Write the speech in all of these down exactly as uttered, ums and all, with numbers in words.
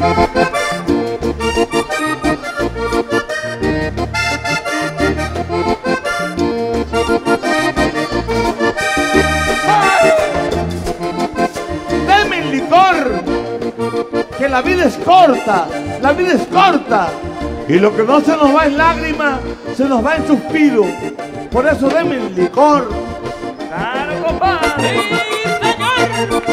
Deme el licor, que la vida es corta, la vida es corta. Y lo que no se nos va en lágrimas, se nos va en suspiro. Por eso deme el licor. ¡Claro, compadre! ¡Sí, señor!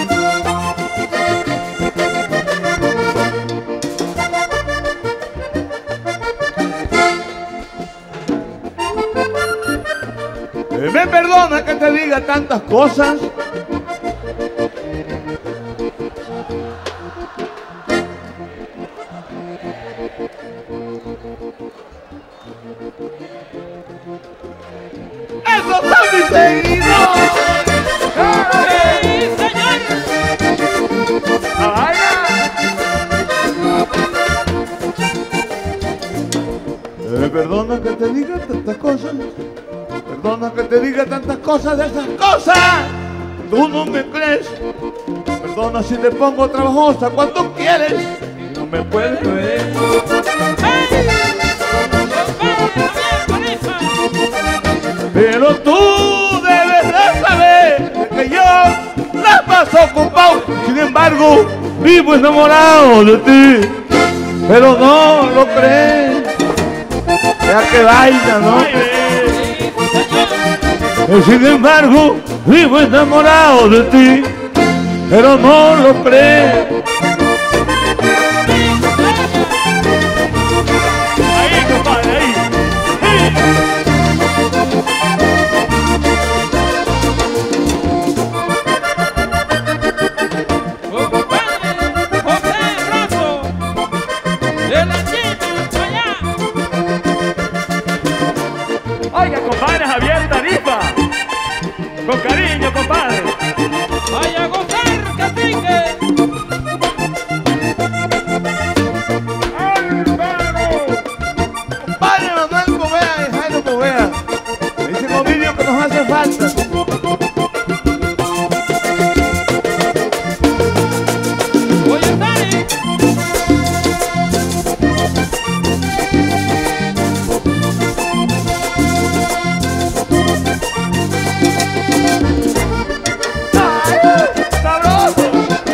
Eh, ¿Me perdona que te diga tantas cosas? ¡Eso está mi seguido! ¡Sí, señor! ¡La vaina! Eh, perdona que te diga tantas cosas. Perdona que te diga tantas cosas de esas cosas. Tú no me crees. Perdona si te pongo trabajosa cuando quieres. Y no me puedes creer. Pero tú debes de saber que yo la paso ocupado. Sin embargo, vivo enamorado de ti. Pero no lo crees. Ya que vaina, ¿no? Y sin embargo, vivo enamorado de ti. Pero no lo crees. Ahí, compadre, ahí. Oiga, compadre Javier Tarifa. Con cariño, compadre. ¡Vaya a gozar, cacique! Padre Manuel Povea y Jairo Povea. Ese convivio que nos hace falta. Oye, Dani. ¡Sabroso!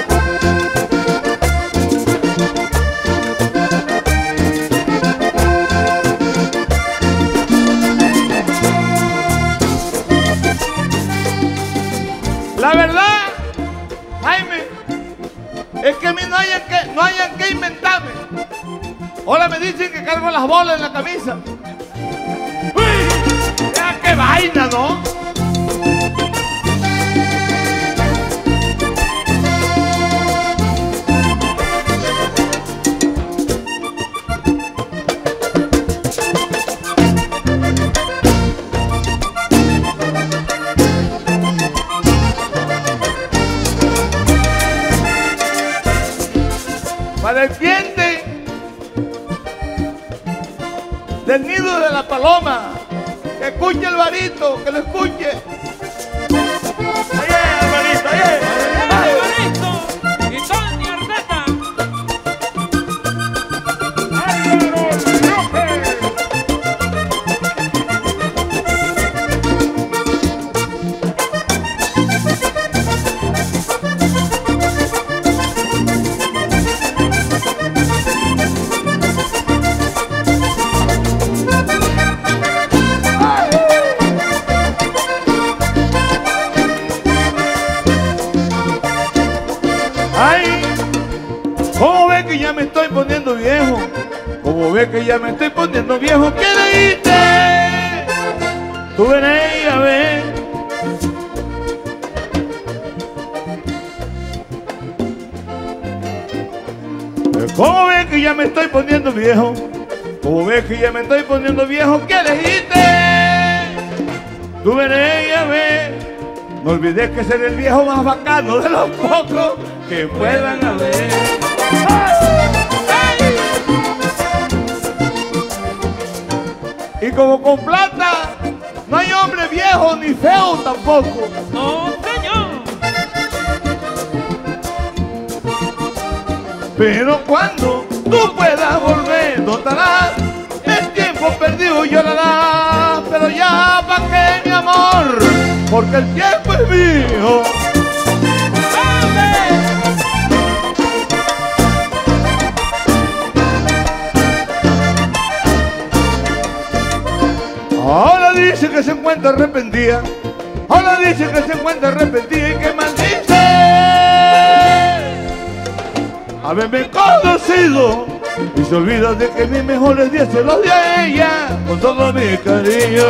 La verdad, Jaime, es que a mí no hay que, no hay que inventarme. Ahora me dicen que cargo las bolas en la camisa. ¡Uy! Ya qué vaina, ¿no? Para el cliente del nido de la paloma, que escuche el varito, que lo escuche. Ahí, hermanito, ahí. ¡Ay, Barito! ¡Y Tony Ardeta! Ay, ¿cómo ve que ya me estoy poniendo viejo? ¿Cómo ve que ya me estoy poniendo viejo? ¿Qué leíste? Tú verás a ver. ¿Cómo ve que ya me estoy poniendo viejo? ¿Cómo ve que ya me estoy poniendo viejo? ¿Qué leíste? Tú verás a ver. No olvides que ser el viejo más bacano de los pocos que puedan haber. ¡Ay! Y como con plata no hay hombre viejo ni feo tampoco. ¡No, señor! Pero cuando tú puedas volver, notarás el tiempo perdido llorarás. Pero ya pa' qué, mi amor, porque el tiempo es mío. Ahora dice que se encuentra arrepentida. Ahora dice que se encuentra arrepentida y que maldice haberme conocido. Y se olvida de que mis mejores días se los di a ella con todo mi cariño.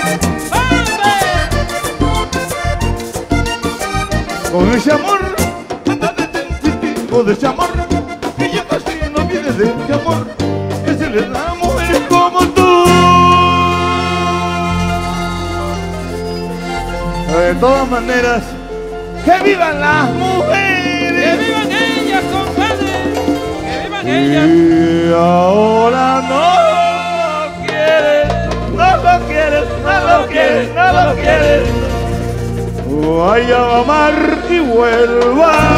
Con ese amor, con ese amor, que yo casi no viene de ese amor que se le da a mujeres como tú. De todas maneras, que vivan las mujeres. ¡Que vivan ellas, compadre! ¡Que vivan ellas! Y ahora no lo quieres, no lo quieres, no lo quieres, no lo quieres. Vaya a amar y vuelva.